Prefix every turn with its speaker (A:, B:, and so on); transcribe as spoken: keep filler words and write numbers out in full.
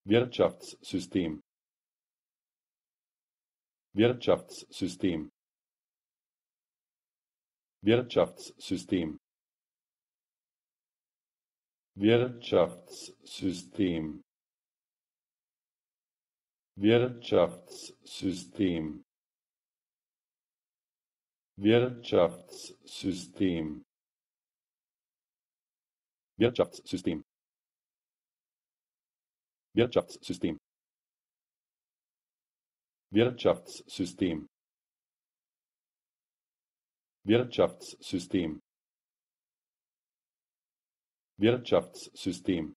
A: Wirtschaftssystem Wirtschaftssystem Wirtschaftssystem Wirtschaftssystem Wirtschaftssystem Wirtschaftssystem Wirtschaftssystem Wirtschaftssystem Wirtschaftssystem Wirtschaftssystem Wirtschaftssystem